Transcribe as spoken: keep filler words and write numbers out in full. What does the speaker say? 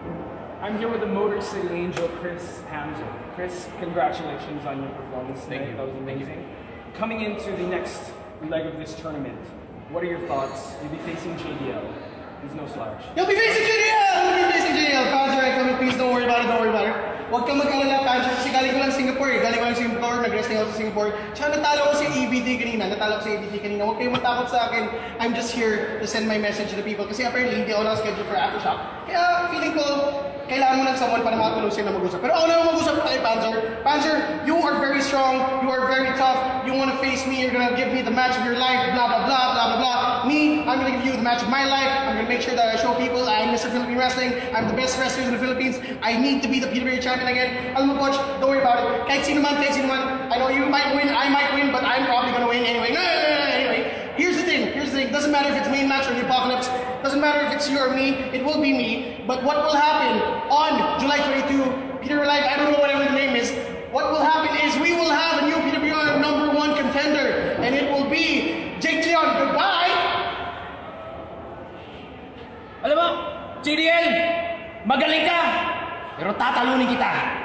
I'm here with the Motor City Angel, Chris Panzer. Chris, congratulations on your performance today. That was amazing. Coming into the next leg of this tournament, what are your thoughts? You'll be facing J D L. There's no slouch. You'll be facing J D L! You'll be facing J D L. Panzer, I come in, please don't worry about it, don't worry about it. Huwag kang mag-alala, Panzer, kasi galing ko lang Singapore eh. Galing ko lang Singapore, nag-wrestling ako sa Singapore. Tsaka natalo ko si A B D kanina, natalo ko si A B D kanina. Huwag kayong matakot sa akin. I'm just here to send my message to the people. Kasi apparently, hindi ako naka-schedule for Aftershock. Kaya feeling ko, kailangan mo ng someone para makatulong sila mag-usap. Pero ako na mag-usap kay Panzer. Panzer, you are very strong, you are very tough, you want to face me, you're gonna give me the match of your life, blah, blah, blah, blah, blah, blah. Me, I'm gonna give you the match of my life. I'm gonna make sure that I show people I'm Mister Philippine Wrestling, I'm the best wrestler in the Philippines, I need to be the P W R champion again. Alam mo, coach, don't worry about it. Kahit sino man, kahit sino man, I know you might win, I might win, but I'm probably gonna win anyway. No, no, no, no, anyway. Here's the thing, here's the thing, doesn't matter if it's main match or the Apocalypse, doesn't matter if it's you or me, it will be me, but what will happen on July twenty-second, P W R Live, I don't know whatever the name is, what will happen is we will have a new P W R number one contender, and it will be Jake De Leon. Goodbye! Alam mo, J D L, magaling ka, pero tatalunin kita.